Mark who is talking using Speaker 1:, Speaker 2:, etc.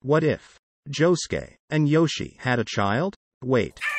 Speaker 1: What if Josuke and Yoshi had a child? Wait.